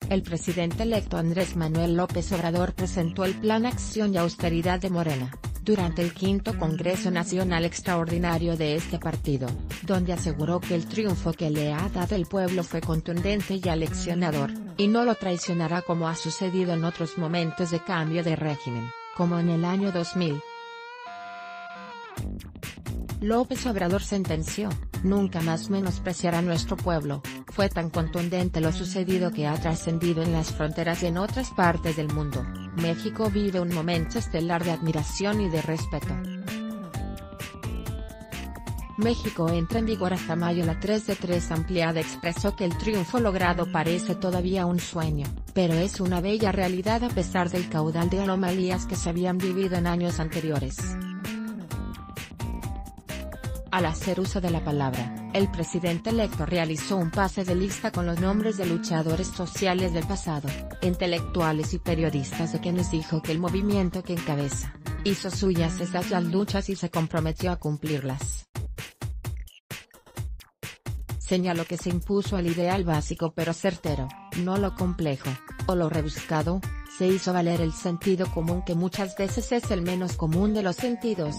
El presidente electo Andrés Manuel López Obrador presentó el Plan Acción y Austeridad de Morena, durante el quinto Congreso Nacional Extraordinario de este partido, donde aseguró que el triunfo que le ha dado el pueblo fue contundente y aleccionador, y no lo traicionará como ha sucedido en otros momentos de cambio de régimen, como en el año 2000. López Obrador sentenció: "Nunca más menospreciar a nuestro pueblo, fue tan contundente lo sucedido que ha trascendido en las fronteras y en otras partes del mundo. México vive un momento estelar de admiración y de respeto". México entra en vigor hasta mayo. La 3 de 3 ampliada expresó que el triunfo logrado parece todavía un sueño, pero es una bella realidad a pesar del caudal de anomalías que se habían vivido en años anteriores. Al hacer uso de la palabra, el presidente electo realizó un pase de lista con los nombres de luchadores sociales del pasado, intelectuales y periodistas de quienes dijo que el movimiento que encabeza, hizo suyas esas las luchas y se comprometió a cumplirlas. Señaló que se impuso el ideal básico pero certero, no lo complejo, o lo rebuscado, se hizo valer el sentido común que muchas veces es el menos común de los sentidos.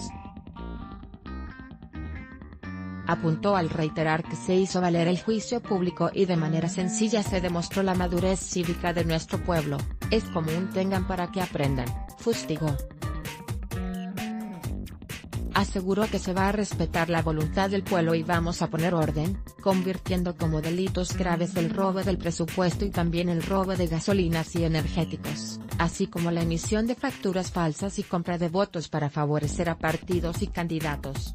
Apuntó al reiterar que se hizo valer el juicio público y de manera sencilla se demostró la madurez cívica de nuestro pueblo. "Es común, tengan para que aprendan", fustigó. Aseguró que se va a respetar la voluntad del pueblo y vamos a poner orden, convirtiendo como delitos graves el robo del presupuesto y también el robo de gasolinas y energéticos, así como la emisión de facturas falsas y compra de votos para favorecer a partidos y candidatos.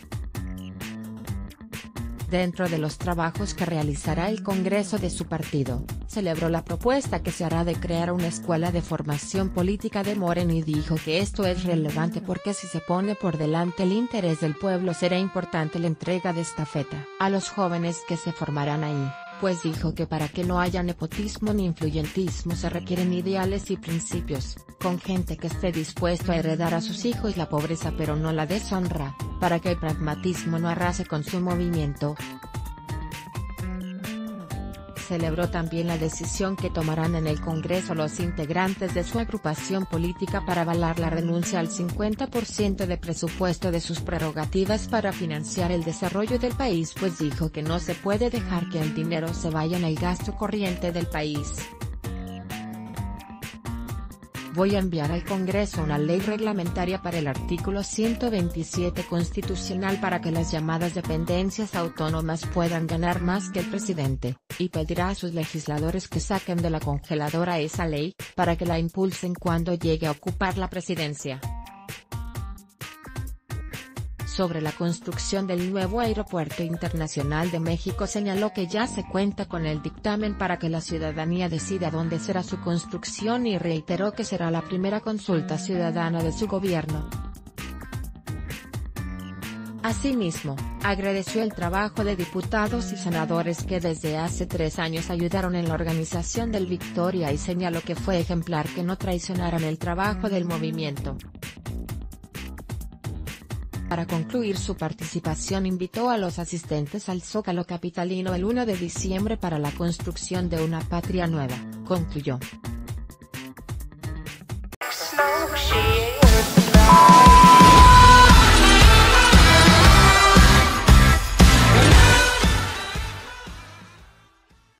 Dentro de los trabajos que realizará el Congreso de su partido, celebró la propuesta que se hará de crear una escuela de formación política de Morena y dijo que esto es relevante porque si se pone por delante el interés del pueblo será importante la entrega de estafeta a los jóvenes que se formarán ahí, pues dijo que para que no haya nepotismo ni influyentismo se requieren ideales y principios, con gente que esté dispuesto a heredar a sus hijos la pobreza pero no la deshonra, para que el pragmatismo no arrase con su movimiento. Celebró también la decisión que tomarán en el Congreso los integrantes de su agrupación política para avalar la renuncia al 50% de presupuesto de sus prerrogativas para financiar el desarrollo del país, pues dijo que no se puede dejar que el dinero se vaya en el gasto corriente del país. "Voy a enviar al Congreso una ley reglamentaria para el artículo 127 constitucional para que las llamadas dependencias autónomas puedan ganar más que el presidente, y pedirá a sus legisladores que saquen de la congeladora esa ley, para que la impulsen cuando llegue a ocupar la presidencia". Sobre la construcción del nuevo Aeropuerto Internacional de México señaló que ya se cuenta con el dictamen para que la ciudadanía decida dónde será su construcción y reiteró que será la primera consulta ciudadana de su gobierno. Asimismo, agradeció el trabajo de diputados y senadores que desde hace 3 años ayudaron en la organización del Victoria y señaló que fue ejemplar que no traicionaran el trabajo del movimiento. Para concluir su participación invitó a los asistentes al Zócalo capitalino el 1 de diciembre para la construcción de una patria nueva, concluyó.